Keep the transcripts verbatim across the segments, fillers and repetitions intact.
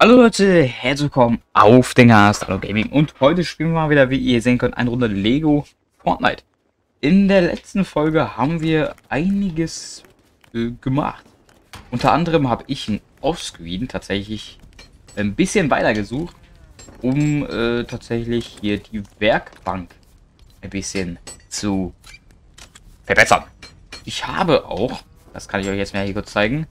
Hallo Leute, herzlich willkommen auf den Gast Hallo Gaming und heute spielen wir mal wieder, wie ihr sehen könnt, eine Runde Lego Fortnite. In der letzten Folge haben wir einiges äh, gemacht. Unter anderem habe ich ein Offscreen tatsächlich ein bisschen weiter gesucht, um äh, tatsächlich hier die Werkbank ein bisschen zu verbessern. Ich habe auch, das kann ich euch jetzt mal hier kurz zeigen,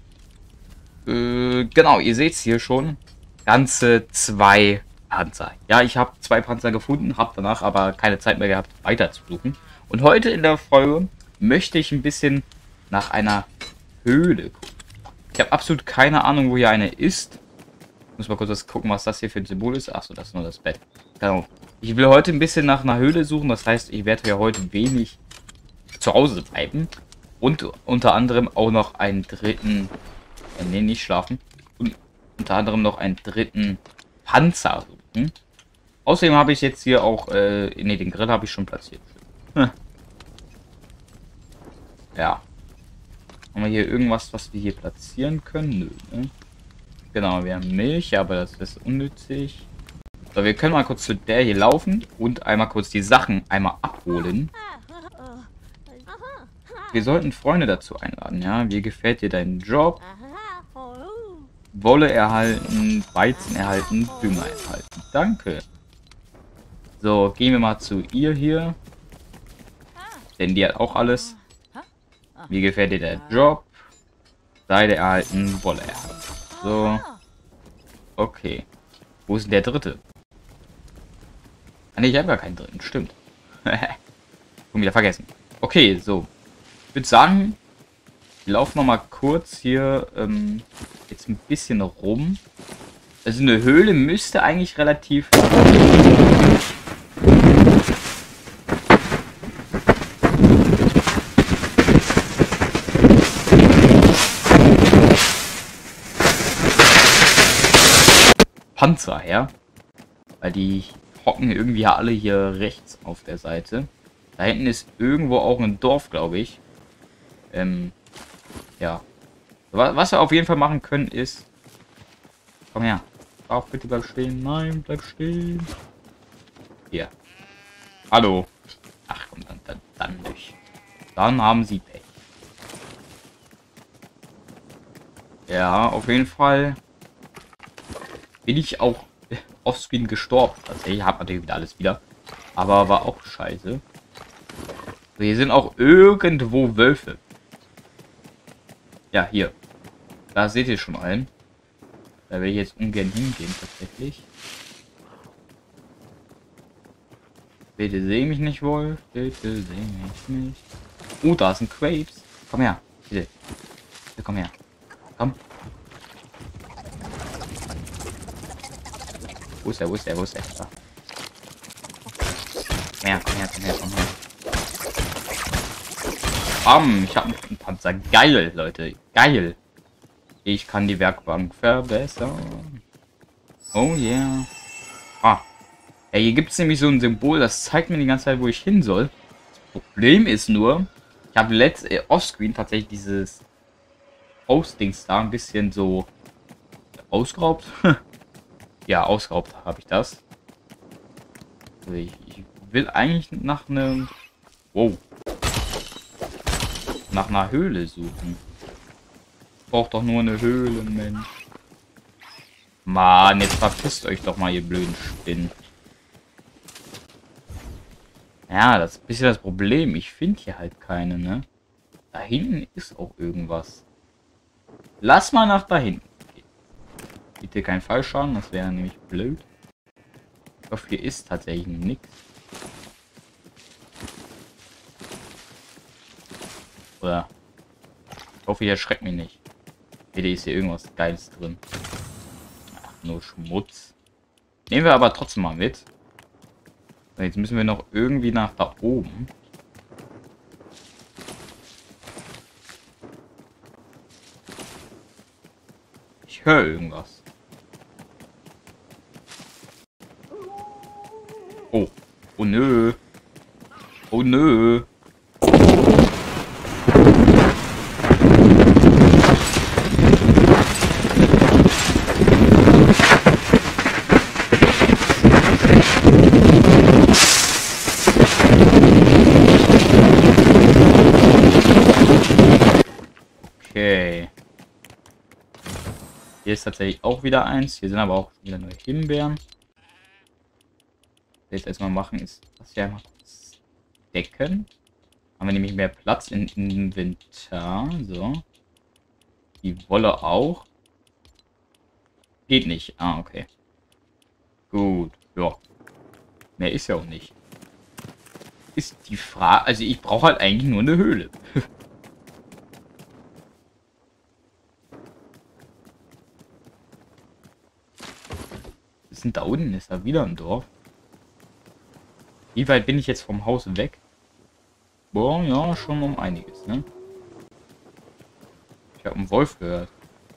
Äh, genau, ihr seht es hier schon. Ganze zwei Panzer. Ja, ich habe zwei Panzer gefunden, habe danach aber keine Zeit mehr gehabt, weiter zu suchen. Und heute in der Folge möchte ich ein bisschen nach einer Höhle gucken. Ich habe absolut keine Ahnung, wo hier eine ist. Ich muss mal kurz gucken, was das hier für ein Symbol ist. Achso, das ist nur das Bett. Genau. Ich will heute ein bisschen nach einer Höhle suchen. Das heißt, ich werde ja heute wenig zu Hause bleiben. Und unter anderem auch noch einen dritten... Ne, nicht schlafen. Und unter anderem noch einen dritten Panzer suchen. Außerdem habe ich jetzt hier auch, äh, ne, den Grill habe ich schon platziert. Hm. Ja. Haben wir hier irgendwas, was wir hier platzieren können? Nö, ne? Genau, wir haben Milch, aber das ist unnützig. So, wir können mal kurz zu der hier laufen und einmal kurz die Sachen einmal abholen. Wir sollten Freunde dazu einladen, ja? Wie gefällt dir dein Job? Wolle erhalten, Weizen erhalten, Dünger erhalten. Danke. So, gehen wir mal zu ihr hier. Denn die hat auch alles. Wie gefällt dir der Job? Seide erhalten, Wolle erhalten. So. Okay. Wo ist denn der dritte? Ah, ne, ich habe gar keinen dritten. Stimmt. Schon wieder vergessen. Okay, so. Ich würde sagen, wir laufen noch mal kurz hier ähm, jetzt ein bisschen rum. Also eine Höhle müsste eigentlich relativ... Panzer her. Weil die hocken irgendwie alle hier rechts auf der Seite. Da hinten ist irgendwo auch ein Dorf, glaube ich. Ähm... Ja. Was wir auf jeden Fall machen können ist... Komm her. Auch bitte bleib stehen. Nein, bleib stehen. Hier. Hallo. Ach komm, dann, dann, dann nicht. Dann haben sie Pech. Ja, auf jeden Fall bin ich auch offscreen gestorben. Also ich habe natürlich wieder alles wieder. Aber war auch scheiße. So, hier sind auch irgendwo Wölfe. Ja, hier. Da seht ihr schon einen. Da will ich jetzt ungern hingehen, tatsächlich. Bitte seh mich nicht, Wolf. Bitte seh mich nicht. Oh, da ist ein Crepes. Komm her. Bitte. Bitte komm her. Komm. Wo ist er? Wo ist er? Wo ist er? Da. Komm her, komm her, komm her, komm her. Bam, ich habe einen Panzer. Geil, Leute. Geil. Ich kann die Werkbank verbessern. Oh yeah. Ah. Ja, hier gibt es nämlich so ein Symbol, das zeigt mir die ganze Zeit, wo ich hin soll. Das Problem ist nur, ich habe letzt äh, offscreen tatsächlich dieses Hostings da ein bisschen so ausgeraubt. Ja, ausgeraubt habe ich das. Also ich, ich will eigentlich nach einem... Wow. Nach einer Höhle suchen. Braucht doch nur eine Höhle, Mensch. Mann, jetzt verpisst euch doch mal, ihr blöden Spinnen. Ja, das ist ein bisschen das Problem. Ich finde hier halt keine, ne? Da hinten ist auch irgendwas. Lass mal nach da hinten. Okay. Bitte kein Fallschaden, das wäre nämlich blöd. Ich hoffe, hier ist tatsächlich nichts. Oder ich hoffe, ihr erschreckt mich nicht. Bitte ist hier irgendwas Geiles drin. Ach, nur Schmutz. Nehmen wir aber trotzdem mal mit. Jetzt müssen wir noch irgendwie nach da oben. Ich höre irgendwas. Oh. Oh nö. Oh nö. Hier ist tatsächlich auch wieder eins. Hier sind aber auch wieder neue Himbeeren. Was wir jetzt erstmal machen, ist das hier einmal kurz decken. Haben wir nämlich mehr Platz im Inventar. So. Die Wolle auch. Geht nicht. Ah, okay. Gut. Ja. Mehr ist ja auch nicht. Ist die Frage. Also ich brauche halt eigentlich nur eine Höhle. Ist denn da unten? Ist da wieder ein Dorf? Wie weit bin ich jetzt vom Haus weg? Boah, ja, schon um einiges, ne? Ich habe einen Wolf gehört.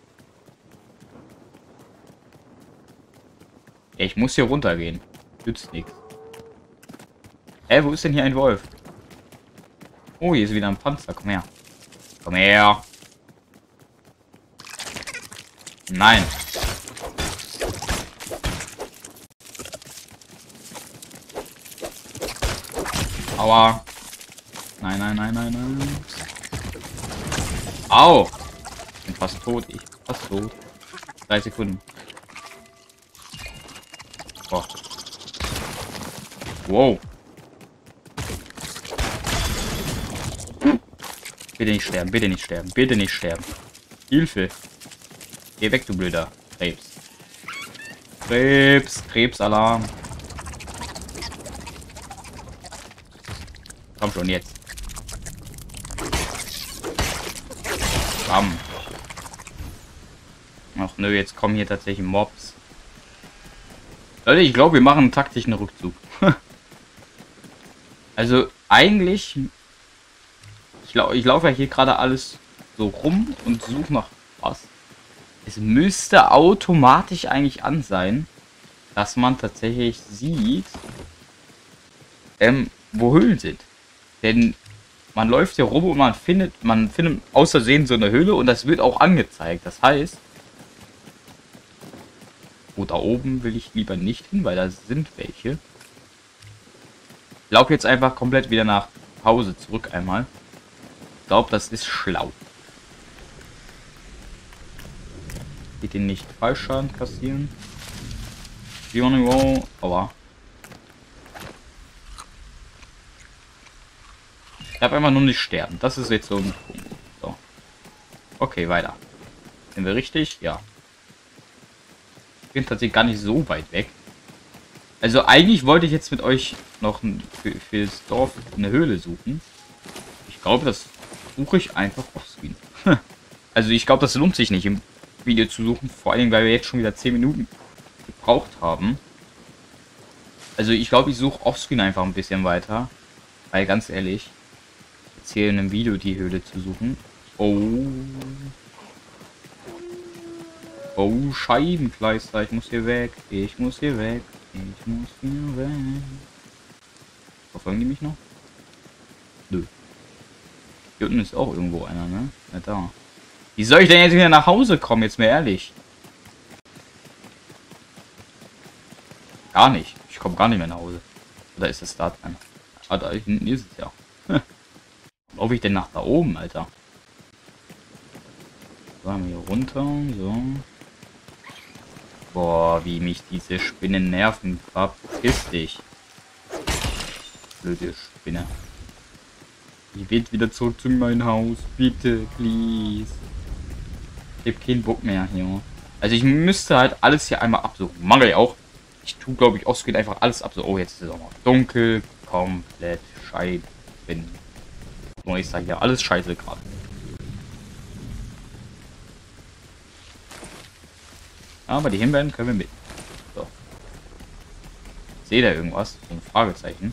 Ja, ich muss hier runtergehen. Nützt nichts. Hä, wo ist denn hier ein Wolf? Oh, hier ist wieder ein Panzer. Komm her. Komm her. Nein. Aua. Nein, nein, nein, nein, nein. Au. Ich bin fast tot. Ich bin fast tot. Drei Sekunden. Oh. Wow. Bitte nicht sterben, bitte nicht sterben, bitte nicht sterben. Hilfe. Geh weg, du blöder Krebs. Krebs, Krebsalarm. Komm schon jetzt. Bam. Ach nö, jetzt kommen hier tatsächlich Mobs. Leute, ich glaube, wir machen einen taktischen Rückzug. Also eigentlich, ich, lau ich laufe ja hier gerade alles so rum und suche nach was. Es müsste automatisch eigentlich an sein, dass man tatsächlich sieht, ähm, wo Höhlen sind. Denn man läuft hier rum und man findet, man findet aus Versehen so eine Höhle und das wird auch angezeigt. Das heißt, oh, da oben will ich lieber nicht hin, weil da sind welche. Ich laufe jetzt einfach komplett wieder nach Hause zurück einmal. Ich glaube, das ist schlau. Geht den nicht Fallschaden kassieren. Aber ich habe einfach nur nicht sterben. Das ist jetzt so ein Punkt. So. Okay, weiter. Sind wir richtig? Ja. Ich bin tatsächlich gar nicht so weit weg. Also eigentlich wollte ich jetzt mit euch noch für, für das Dorf eine Höhle suchen. Ich glaube, das suche ich einfach offscreen. Also ich glaube, das lohnt sich nicht im Video zu suchen. Vor allem, weil wir jetzt schon wieder zehn Minuten gebraucht haben. Also ich glaube, ich suche offscreen einfach ein bisschen weiter. Weil ganz ehrlich, jetzt hier in einem Video die Höhle zu suchen. Oh. Oh, Scheibenkleister. Ich muss hier weg. Ich muss hier weg. Ich muss hier weg. Verfolgen die mich noch? Nö. Hier unten ist auch irgendwo einer, ne? Ja, da. Wie soll ich denn jetzt wieder nach Hause kommen? Jetzt mal ehrlich. Gar nicht. Ich komme gar nicht mehr nach Hause. Oder ist das da dran? Ah, da hinten ist es ja. Hm. Wo laufe ich denn nach da oben, Alter? So, haben wir hier runter. So. Boah, wie mich diese Spinnen nerven. Verpiss dich. Blöde Spinne. Ich will wieder zurück zu meinem Haus. Bitte, please. Ich hab keinen Bock mehr hier. Also ich müsste halt alles hier einmal absuchen. Mach ich auch. Ich tue, glaube ich, ausgeht einfach alles ab. So, oh, jetzt ist es auch mal dunkel. Komplett Scheiben. So, ich sage ja alles scheiße gerade. Aber die Himbeeren können wir mit. So. Seht ihr irgendwas? So ein Fragezeichen.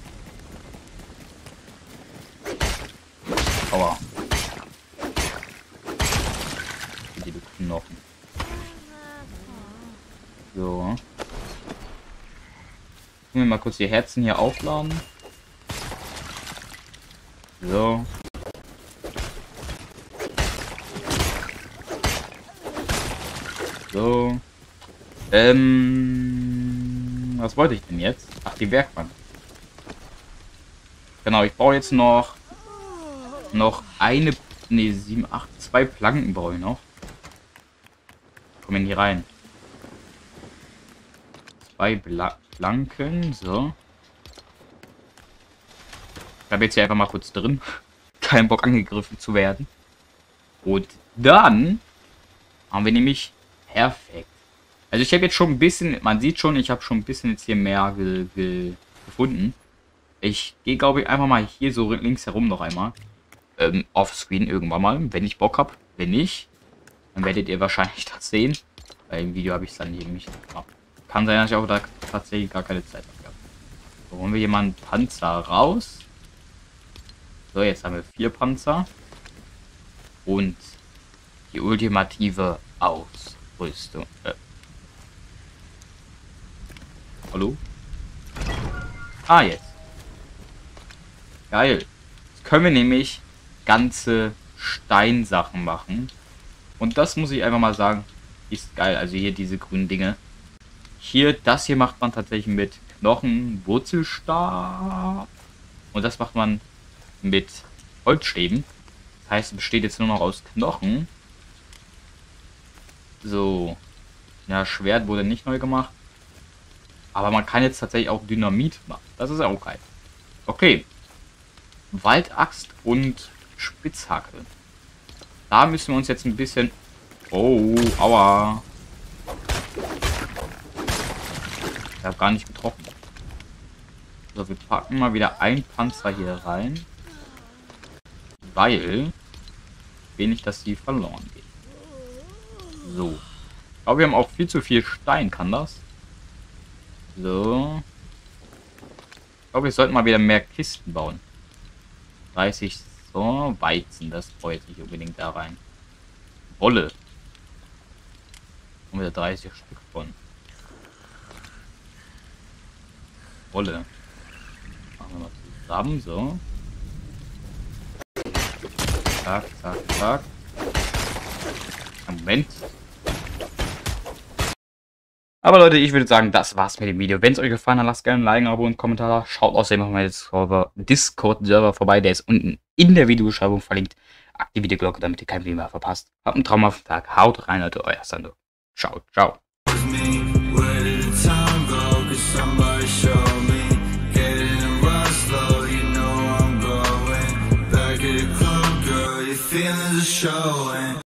Aua. Die Knochen. So. Können wir mal kurz die Herzen hier aufladen. So. So. Ähm. Was wollte ich denn jetzt? Ach, die Werkbank. Genau, ich brauche jetzt noch. Noch eine. Ne, sieben, acht, zwei Planken brauche ich noch. Kommen hier rein. Zwei Bla Planken, so. Ich habe jetzt hier einfach mal kurz drin. Kein Bock angegriffen zu werden. Und dann haben wir nämlich perfekt. Also ich habe jetzt schon ein bisschen, man sieht schon, ich habe schon ein bisschen jetzt hier mehr ge ge gefunden. Ich gehe, glaube ich, einfach mal hier so links herum noch einmal. Ähm, offscreen irgendwann mal, wenn ich Bock habe. Wenn nicht, dann werdet ihr wahrscheinlich das sehen. Weil im Video habe ich es dann hier nicht gemacht. Kann sein, dass ich auch da tatsächlich gar keine Zeit habe. So, holen wir hier mal einen Panzer raus. So, jetzt haben wir vier Panzer. Und die ultimative Ausrüstung. Äh. Hallo? Ah, jetzt. Geil. Jetzt können wir nämlich ganze Steinsachen machen. Und das muss ich einfach mal sagen, ist geil. Also hier diese grünen Dinge. Hier, das hier macht man tatsächlich mit Knochen, Wurzelstab. Und das macht man mit Holzstäben. Das heißt, es besteht jetzt nur noch aus Knochen. So. Ja, Schwert wurde nicht neu gemacht. Aber man kann jetzt tatsächlich auch Dynamit machen. Das ist auch geil. Okay. Waldaxt und Spitzhacke. Da müssen wir uns jetzt ein bisschen... Oh, aua. Ich habe gar nicht getroffen. So, wir packen mal wieder ein Panzer hier rein. Weil wenig, dass die verloren geht. So. Ich glaube, wir haben auch viel zu viel Stein, kann das? So. Ich glaube, wir sollten mal wieder mehr Kisten bauen. dreißig, so, Weizen, das brauche ich nicht unbedingt da rein. Wolle. Und wieder dreißig Stück von. Wolle. Machen wir mal zusammen, so. Zack, zack, zack. Moment. Aber Leute, ich würde sagen, das war's mit dem Video. Wenn es euch gefallen hat, lasst gerne ein Like, ein Abo und einen Kommentar. Schaut außerdem auf meinen Discord-Server vorbei. Der ist unten in der Videobeschreibung verlinkt. Aktiviert die Glocke, damit ihr kein Video mehr verpasst. Habt einen traumhaften Tag. Haut rein, Leute. Euer Sando. Ciao, ciao. Feeling the show.